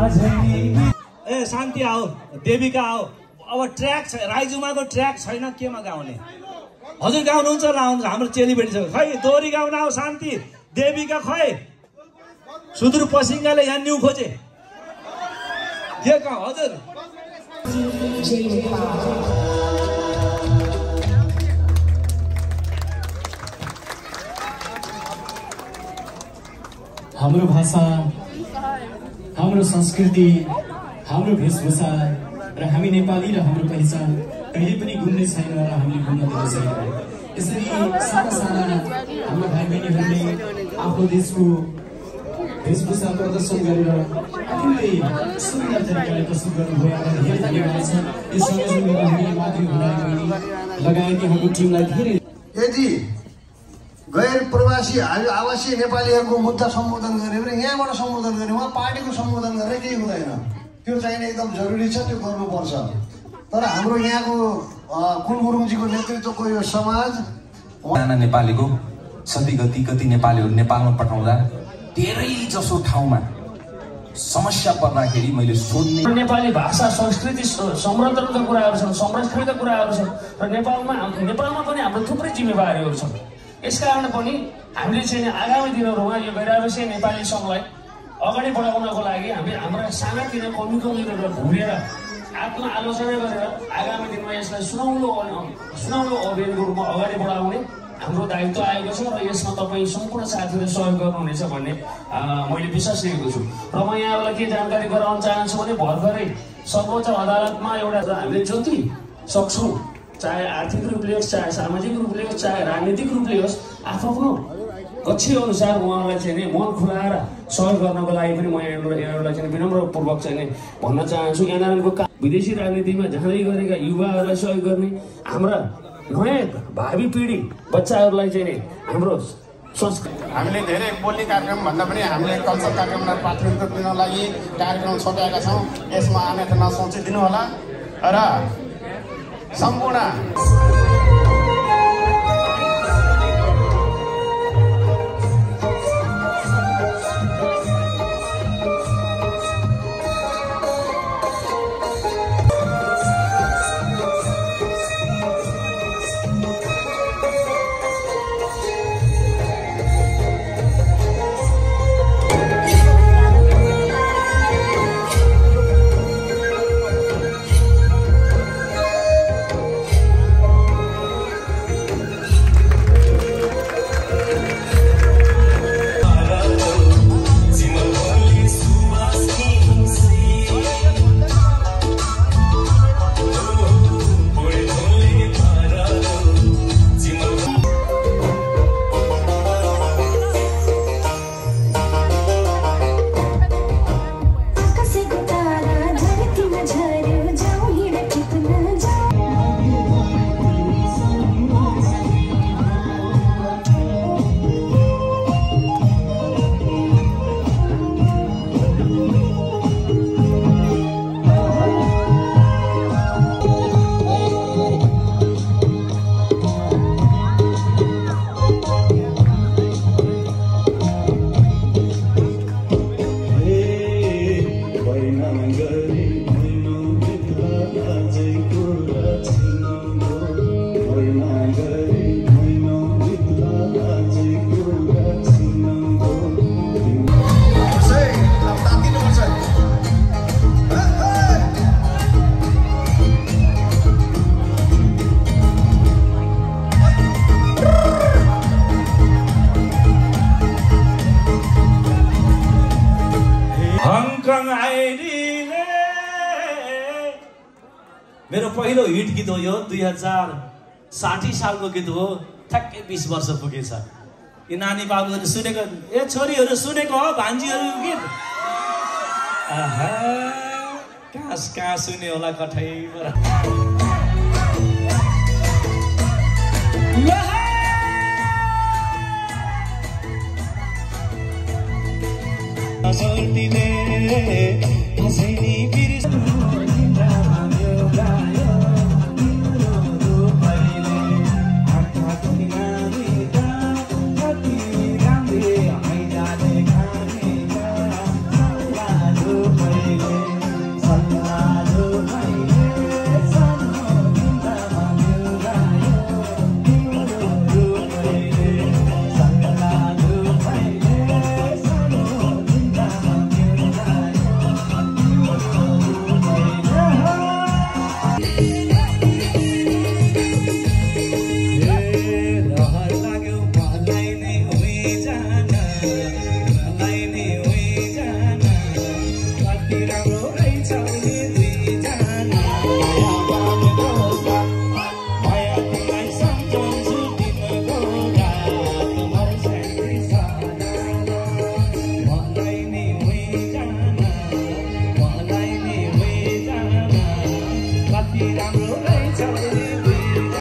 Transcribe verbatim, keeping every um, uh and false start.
ए शान्ति आओ, देविका आओ। अब ट्र्याक छ, राइजुमाको ट्र्याक छैन, केमा गाउने? हजुर गाउनुहुन्छ ल, आउनु हाम्रो चेलीबेटी छ। खै दोहोरी गाउन आऊ शान्ति, देविका खै सुदूर पसिङ्गाले यहाँ न्यु खोजे के का हजुर। हाम्रो भाषा, हाम्रो संस्कृति, हाम्रो वेशभूषा र हामी नेपाली र हाम्रो पहिचान कहिले पनि गुम्ने छैन र हामीले गुम्न दिनु छैन। यसरी साना साना हाम्रो भाइ बहिनीहरूले आफ्नो देशको वेशभूषा प्रदर्शन गरेर आफूले सुन्दर तरिकाले प्रस्तुत गर्नुभयो। धेरै धन्यवाद छ। यो संयोजन गर्ने मातृभूमि बहिनी लगायत हाम्रो टिमलाई धेरै। यदि गैर प्रवासी आवासीय नेपालीहरूको मुद्दा सम्बोधन गऱ्यो भने यहाँबाट सम्बोधन गऱ्यो, उहाँ पार्टीको सम्बोधन गरेर केही हुँदैन। त्यो चाहिने एकदम जरुरी छ, त्यो गर्नुपर्छ। तर हाम्रो यहाँको कुल गुरुङजीको नेतृत्वको यो समाज साना नेपालीको सती गति कति नेपालीहरू नेपालमा पठाउँदा धेरै जसो ठाउँमा समस्या पर्दाखेरि मैले सोध्ने नेपाली भाषा संस्कृति संरक्षणका कुराहरू छन्, संरक्षणका कुराहरू छन् र नेपालमा नेपालमा पनि हाम्रो थुप्रै जिम्मेवारीहरू छन्। यसकारण पनि हामीले चाहिँ आगामी दिनहरूमा यो गैर-आवासीय नेपाली सङ्घलाई अगाडि बढाउनको लागि हामी हाम्रा सानातिना कमी कमीहरूलाई भुलेर आत्मआलोचना गरेर आगामी दिनमा यसलाई सुनौलो सुनौलो अभियानको रूपमा अगाडि बढाउने हाम्रो दायित्व आएको छ र यसमा तपाईँ सम्पूर्ण साथीहरूले सहयोग गर्नुहुनेछ भन्ने मैले विश्वास लिएको छु। र म यहाँलाई के जानकारी गराउन चाहन्छु भने भर्खरै सर्वोच्च अदालतमा एउटा हामीले जति सक्छौँ, चाहे आर्थिक रूपले होस्, चाहे सामाजिक रूपले होस्, चाहे राजनीतिक रूपले होस्, आफ्नो कक्षी अनुसार उहाँलाई चाहिँ नि मन खुलाएर सहयोग गर्नको लागि पनि म यहाँहरूलाई चाहिँ विनम्रपूर्वक चाहिँ नि भन्न चाहन्छु। एनआरएनको विदेशी राजनीतिमा जाँदै गरेका युवाहरूलाई सहयोग गर्ने, हाम्रा नयाँ भावी पिँढी बच्चाहरूलाई चाहिँ नि हाम्रो संस्कृति हामीले धेरै बोली कार्यक्रम भन्दा पनि हामीले कल्चर कार्यक्रमलाई प्राथमिकता दिन लागि कार्यक्रम छुट्याएका छौँ। यसमा अन्यथा नसोचिदिनु होला र सम्पूर्ण मेरो पहिलो हिट गीत हो यो, दुई हजार साठी सालको गीत हो। ठ्याक्कै बिस वर्ष पुगेछ। यो नानी बाबुहरू सुनेको, ए छोरीहरू सुनेको हो भान्जीहरूको गीत। आहा कहाँ कहाँ सुने होला कठैबाट। Azul